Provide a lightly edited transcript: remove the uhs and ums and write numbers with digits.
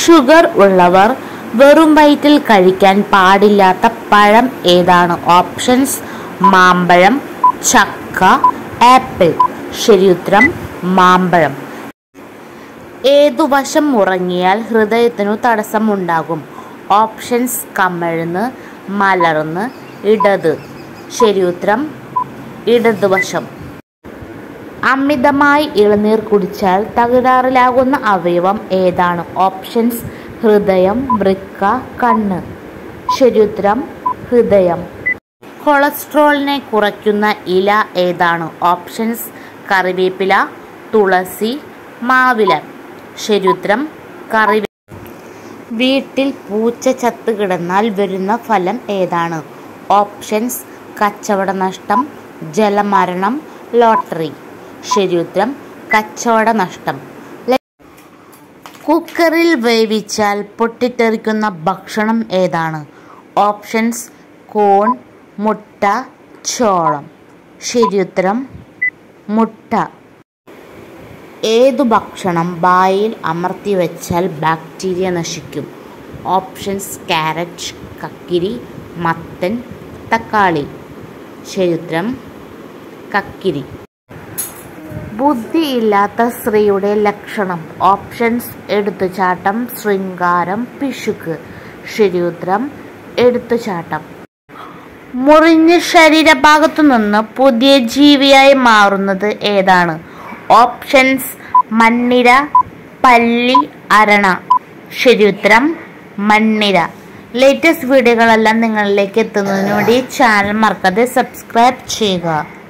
Sugar ഉള്ളവർ വെറും വയറ്റിൽ കഴിക്കാൻ പാടില്ലാത്ത പഴം ഏതാണ്? ഓപ്ഷൻസ്: മാമ്പഴം, ചക്ക, ആപ്പിൾ. ശരിയുത്തരം മാമ്പഴം. ഏതു വശം ഉറങ്ങിയാൽ ഹൃദയത്തിനു തടസ്സമുണ്ടാകും? ഓപ്ഷൻസ്: കമിഴ്ന്ന്, മലർന്ന്, ഇടത്. ശരിയുത്തരം ഇടതുവശം. അമിതമായി ഇളനീർ കുടിച്ചാൽ തകരാറിലാകുന്ന അവയവം ഏതാണ്? ഓപ്ഷൻസ്: ഹൃദയം, വൃക്ക, കണ്ണ്. ശരിയുത്തരം ഹൃദയം. കൊളസ്ട്രോളിനെ കുറയ്ക്കുന്ന ഇല ഏതാണ്? ഓപ്ഷൻസ്: കറിവേപ്പില, തുളസി, മാവില. ശരിയുത്തരം കറിവേപ്പില. വീട്ടിൽ പൂച്ച ചത്തുകിടന്നാൽ വരുന്ന ഫലം ഏതാണ്? ഓപ്ഷൻസ്: കച്ചവടനഷ്ടം, ജലമരണം, ലോട്ടറി. ശരിയുത്തരം കച്ചവടനഷ്ടം. കുക്കറിൽ വേവിച്ചാൽ പൊട്ടിത്തെറിക്കുന്ന ഭക്ഷണം ഏതാണ്? ഓപ്ഷൻസ്: കോൺ, മുട്ട, ചോളം. ശരിയുത്തരം മുട്ട. ഏതു ഭക്ഷണം വായിൽ അമർത്തി വെച്ചാൽ ബാക്ടീരിയ നശിക്കും? ഓപ്ഷൻസ്: ക്യാരറ്റ്, കക്കിരി, മത്തൻ, തക്കാളി. ശരിയുത്തരം കക്കിരി. ബുദ്ധിയില്ലാത്ത സ്ത്രീയുടെ ലക്ഷണം. ഓപ്ഷൻസ്: എടുത്തുചാട്ടം, ശൃംഗാരം, പിശുക്ക്. ശരിയുത്തരം എടുത്തുചാട്ടം. മുറിഞ്ഞ ശരീരഭാഗത്തു നിന്ന് പുതിയ ജീവിയായി മാറുന്നത് ഏതാണ്? ഓപ്ഷൻസ്: മണ്ണിര, പല്ലി, അരണ. ശരിയുത്തരം മണ്ണിര. ലേറ്റസ്റ്റ് വീഡിയോകളെല്ലാം നിങ്ങളിലേക്ക് എത്തുന്നതിന് വേണ്ടി ചാനൽ മറക്കാതെ സബ്സ്ക്രൈബ് ചെയ്യുക.